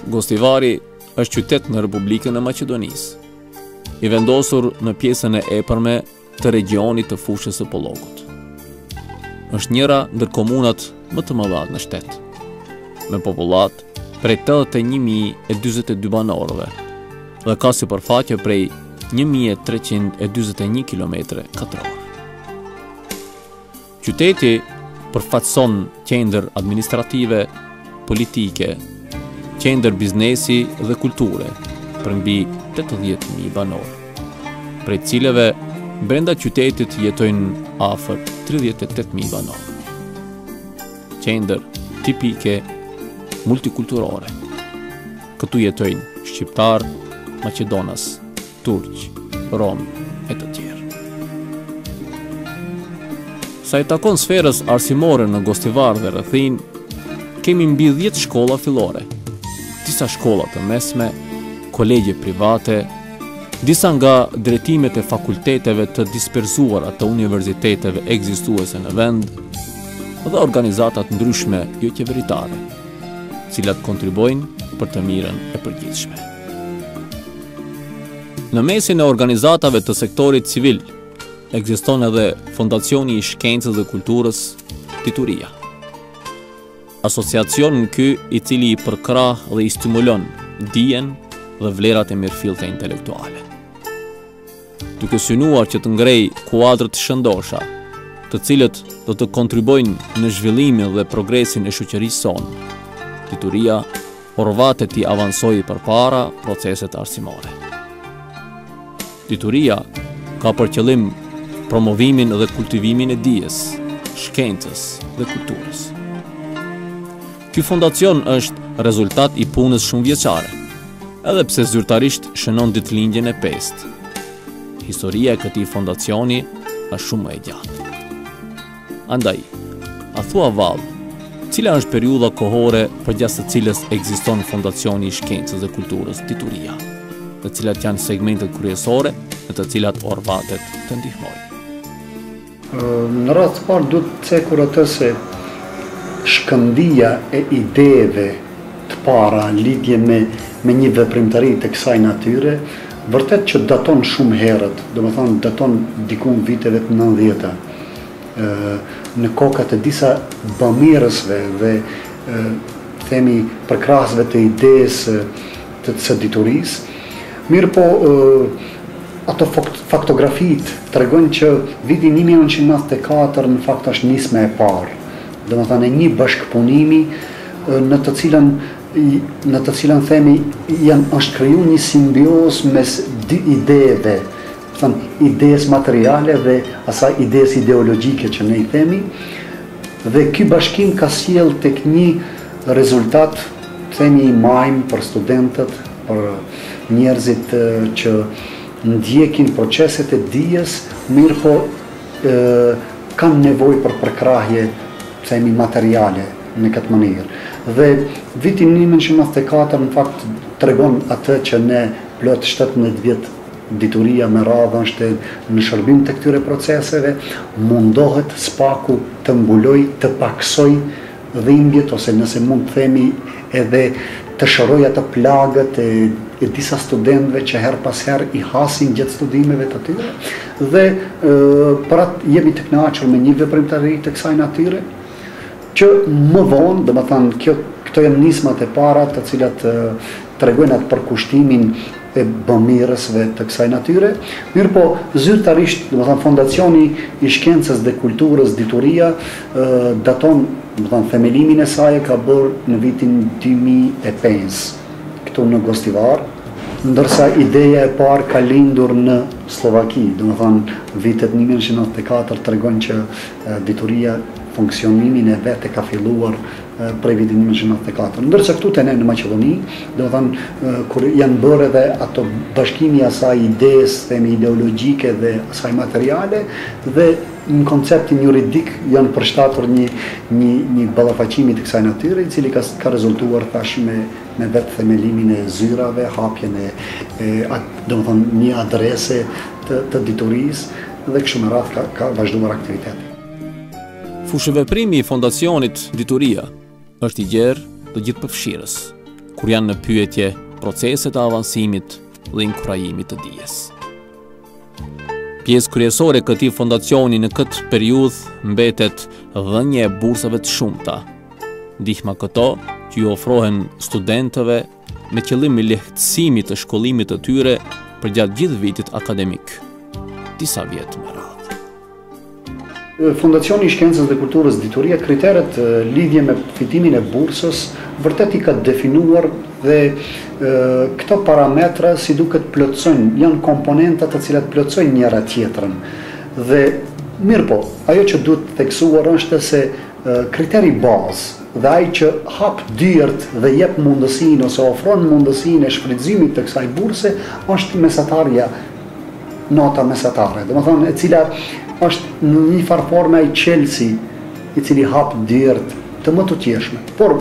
Gostivari është qytet në Republikën e Maqedonisë, i vendosur në pjesën e epërme të regionit të fushës së Pollogut. Është njëra ndër komunat më të mëdha në shtet, me popullat prej 81.042 banorëve dhe ka sipërfaqe prej 1.341 km². Qyteti përfaqëson qendër administrative, politike, qendër biznesi dhe kulture për mbi 80.000 banorë, prej cilëve brenda qytetit jetojnë afër 38.000 banorë. Qendër tipike multikulturore. Këtu jetojnë shqiptar, maqedonas, turq, rom e të tjerë. Sa i takon sferës arsimore në Gostivar dhe rrethin, kemi mbi 10 shkolla fillore, disa shkolla të mesme, kolegje private, disa nga drejtimet e fakulteteve të disperzuara të universiteteve ekzistuese në vend, dhe organizatat ndryshme jo qeveritare, cilat kontribojnë për të mirën e përgjithshme. Në mesin e organizatave të sektorit civil, ekziston edhe Fondacioni i Shkencës dhe Kulturës Tituria. Asociacion në ky i cili i përkrah dhe i stimulon dijen dhe vlerat e mirëfillte intelektuale. Duke synuar që të ngrej kuadrët shëndosha, të cilët do të kontribojnë në zhvillimin dhe progresin e shoqërisë sonë, Tituria orvatet i avansojë përpara proceset arsimore. Tituria ka për qëllim promovimin dhe kultivimin e dijes, shkencës dhe kulturës. Ky fondacion është rezultat i punës shumëvjeçare, edhe pse zyrtarisht shënon ditëlindjen e 5. Historia e këtij fondacioni është shumë e gjatë. Andaj, a thua vallë, cila është periudha kohore përgjas së cilës ekziston Fondacioni i Shkencës dhe Kulturës Tituria, të cilat janë segmentet kryesore në të cilat orvatet të ndihmojnë? Në rast të parë duhet të cekur atë se shkëndija e ideve të para lidhje me një veprimtari të kësaj natyre, vërtet që daton shumë herët, do më thonë daton dikun viteve të 90-ta, në kokat e disa bamirësve dhe themi përkrahësve të idesë të së diturisë. Mirë po, ato faktografit të regojnë që viti 1994 në fakt është nisme e parë. Dhe më thane një bashkëpunimi në të cilën themi është kriju një simbios mes ideve, ides materiale dhe asaj ides ideologjike që ne i themi, dhe ky bashkim ka sjell tek një rezultat, themi i majmë për studentët, për njerëzit që ndjekin proceset e dijes, mirë po kanë nevojë për përkrahje, themi materiale në këtë mënyrë. Dhe viti 1994 në fakt tregon atë që ne plot 17 vjet dituria me radhë është në shërbim të këtyre proceseve, mundohet spaku të mbuloj, të paksoj dhimbjet, ose nëse mund të themi edhe të shëroj atë plagët e disa studentëve që her pas her i hasin gjatë studimeve të tyre, dhe për atë jemi të kënaqur me një veprimtari të kësaj natyre, që më vonë, dhe më thanë, këto janë nismat e para të cilat tregojnë atë përkushtimin e bamirësve të kësaj natyre. Mirë po, zyrtarisht, dhe më thanë, Fondacioni i Shkencës dhe Kulturës Dituria daton, dhe më thanë, themelimin e saj ka bërë në vitin 2005, këtu në Gostivar, ndërsa ideja e parë ka lindur në Slovaki, dhe më thanë, vitet 1994 tregojnë që Dituria funksionimin e vete ka filluar prej vitin 1994. Ndërsa këtu të ne në Maqedoni, dhe më thanë, kur janë bërë edhe ato bashkimi asaj idees, themi ideologjike dhe asaj materiale, dhe në konceptin juridik janë përshtatur një ballafaqimi të kësaj natyre, i cili ka rezultuar tash me vetë themelimin e zyrave, hapjen do më thonë, një adrese të diturisë, dhe kështu me radhë ka vazhduar aktiviteti. Fushëveprimi i Fondacionit Dituria është i gjerë dhe gjithëpërfshirës, kur janë në pyetje proceset e avansimit dhe inkurajimit të dijes. Pjesë kryesore e këtij fondacioni në këtë periudhë mbetet dhënia e bursave të shumta. Ndihma këto që ju ofrohen studentëve me qëllim lehtësimit të shkollimit të tyre për gjatë gjithë vitit akademik, disa vjet më radhë. Fondacioni i Shkencës dhe Kulturës Dituria kriteret lidhje me fitimin e bursës vërtet i ka definuar dhe këto parametra si duket plotësojnë, janë komponenta të cilat plotësojnë njëra tjetrën. Dhe mirë po, ajo që duhet theksuar është se kriteri bazë dhe ai që hap dyert dhe jep mundësinë ose ofron mundësinë e shfrytëzimit të kësaj burse është mesatarja, nota mesatare, domethënë e cila është në një farë forme ai qelsi i cili hap dyert të më të tjeshme. Por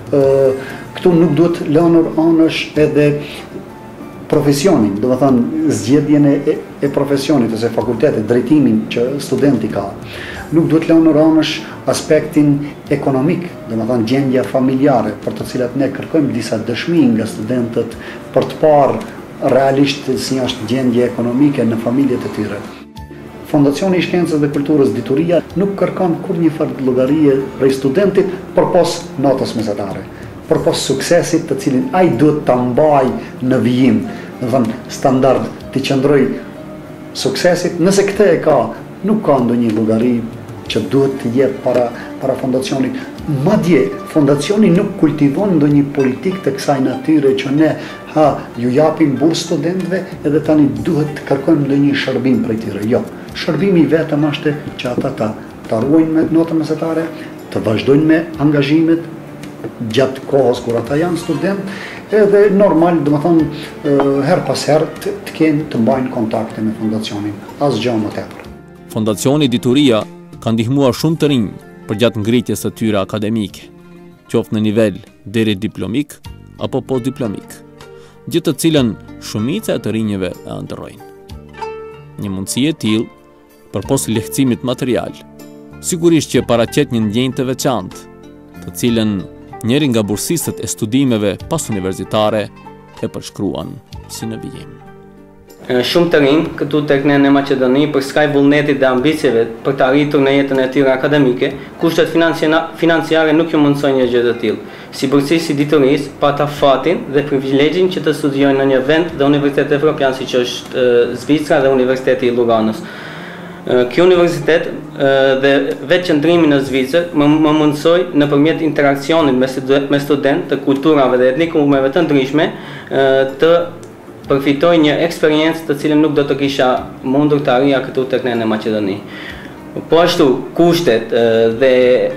këtu nuk duhet lënur anësh edhe profesionin, domethënë zgjedhjen e profesionit ose fakultetit, drejtimin që studenti ka. Nuk duhet lënur anësh aspektin ekonomik, domethënë gjendja familjare, për të cilat ne kërkojmë disa dëshmi nga studentët për të parë realisht si është gjendja ekonomike në familjet e tyre. Fondacioni i Shkencës dhe Kulturës Dituria nuk kërkon kur një farë llogarie prej studentit përpos notës mesatare, përpos suksesit të cilin ai duhet ta mbajë në vijim, domethënë standard të qëndroj suksesit. Nëse këtë e ka, nuk ka ndonjë llogari që duhet të jep para fondacionit. Madje fondacioni nuk kultivon ndonjë politikë të kësaj natyre që ne ju japim bursë studentëve edhe tani duhet të kërkojmë ndonjë shërbim prej tyre. Jo. Shërbimi vetëm është që ata ta ruajnë me notën mesatare, të vazhdojnë me angazhimet gjatë kohës kur ata janë student, edhe normal, domethënë her pas herë të mbajnë kontakte me fondacionin, asgjë më tepër. Fondacioni Dituria ka ndihmuar shumë të rinj për gjatë ngritjes së tyre akademike, qoftë në nivel deri diplomik apo postdiplomik, gjë të cilën shumica e të rinjve e ëndërrojnë. Një mundësi e tillë përpos lehtësimit material, sigurisht që paraqet një ndjenjë të veçantë, të cilën njëri nga bursistët e studimeve pas universitare e përshkruan si në vijim. Shumë të rinj këtu tek ne në Maqedoni për skaj vullnetit dhe ambicieve për të arritur në jetën e tyre akademike, kushtet financiare nuk ju mundsojnë një gjë të tillë. Si bursist i diturisë, pata fatin dhe privilegjin që të studiojnë në një vend dhe universitet evropian siç është Zvicra dhe Universiteti i Luganës. Ky universitet dhe vetë qëndrimi në Zvicër më mundsoi nëpërmjet interaksionit me studentë të kulturave dhe etnikumeve të ndryshme të përfitoj një eksperiencë të cilën nuk do të kisha mundur të arrija këtu tek ne në Maqedoni. Po ashtu, kushtet dhe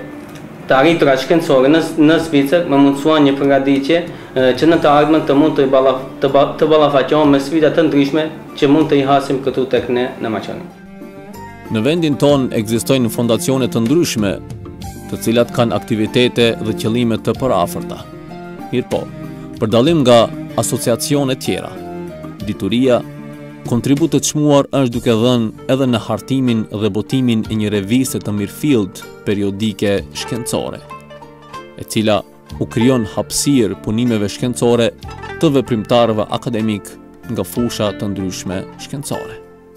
të arriturat shkencore në Zvicër më mundsuan një përgatitje që në të ardhmen të mund të ballafaqohem me sfida të ndryshme që mund të i hasim këtu tek ne në Maqedoni. Në vendin ton ekzistojnë fondacione të ndryshme, të cilat kanë aktivitete dhe qëllime të përafërta. Mirpo, për dallim nga asociacione tjera, Dituria, kontribut të çmuar është duke dhënë edhe në hartimin dhe botimin e një reviste të mirëfillt periodike shkencore, e cila u krijon hapësirë punimeve shkencore të veprimtarëve akademik nga fusha të ndryshme shkencore.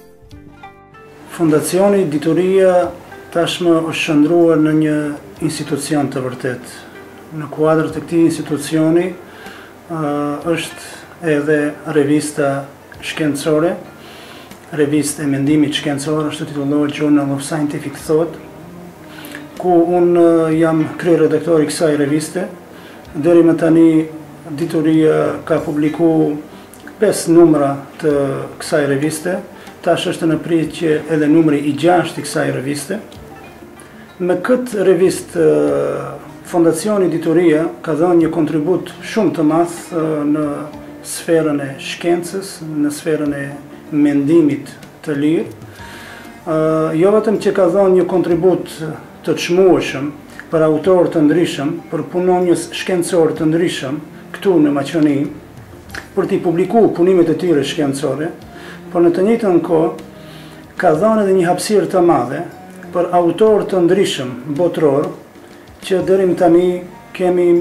Fondacioni Dituria tashmë është shndruar në një institucion të vërtet. Në kuadër të këtij institucioni është edhe revista shkencore, revistë e mendimit shkencor, është titullohet Journal of Scientific Thought, ku unë jam kryeredaktor i kësaj reviste. Deri më tani Dituria ka publikuar 5 numra të kësaj reviste. Tash është në pritje edhe numri i 6 i kësaj reviste. Me këtë revistë, Fondacioni Dituria ka dhënë një kontribut shumë të madh në sferën e shkencës, në sferën e mendimit të lirë. Jo vetëm që ka dhënë një kontribut të çmueshëm për autorë të ndryshëm, për punonjës shkencor të ndryshëm këtu në Maqedoni, për t'i publikuar punimet e tyre shkencore, por në të njëjtën kohë ka dhënë edhe një hapësirë të madhe për autorë të ndryshëm botror, që deri më tani kemi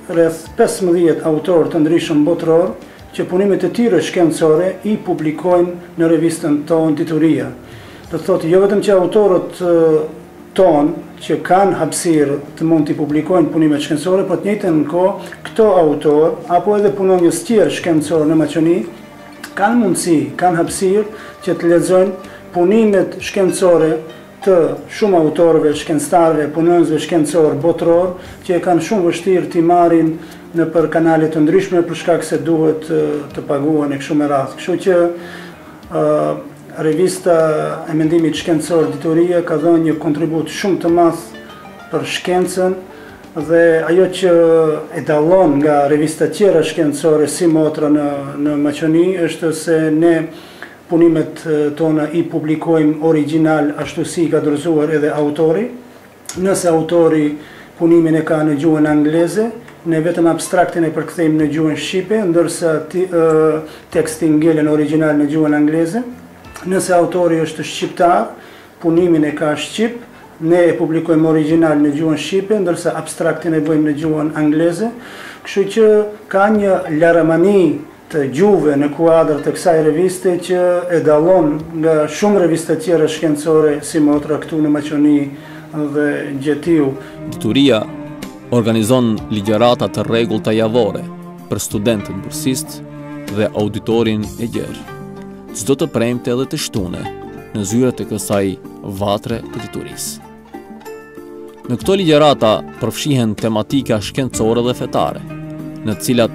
rreth 15 autorë të ndryshëm botëror që punimet e tyre shkencore i publikojnë në revistën tonë Dituria. Do të thotë jo vetëm që autorët tonë që kanë hapësirë të mund t'i publikojnë punimet shkencore, por të njëjtën kohë këto autorë apo edhe punonjës tjerë shkencore në Maqoni kanë mundësi, kanë hapësirë që të lexojnë punimet shkencore të shumë autorëve, shkencëtarëve, punonjësve shkencorë botëror që e kanë shumë vështirë t'i marrin në për kanale të ndryshme për shkak se duhet të paguhen e kështu me radhë. Kështu që revista e mendimit shkencor Dituria ka dhënë një kontribut shumë të madh për shkencën dhe ajo që e dallon nga revista tjera shkencore si motra në Maqoni është se ne punimet tona i publikojmë original ashtu si ka dorëzuar edhe autori. Nëse autori punimin e ka në gjuhën angleze, ne vetëm abstraktin e përkthejmë në gjuhën shqipe, ndërsa tekstin ngelen original në gjuhën angleze. Nëse autori është shqiptar, punimin e ka shqip, ne e publikojmë original në gjuhën shqipe, ndërsa abstraktin e bëjmë në gjuhën angleze. Kështu që ka një laramani të gjuhëve në kuadër të kësaj reviste që e dallon nga shumë revista tjera shkencore si motra këtu në Maqoni dhe Gjetiu. Dituria organizon ligjërata të rregullta javore për studentët bursist dhe auditorin e gjerë. Çdo të premte edhe të shtune në zyrat e kësaj vatre të diturisë. Në këto ligjërata përfshihen tematika shkencore dhe fetare, në cilat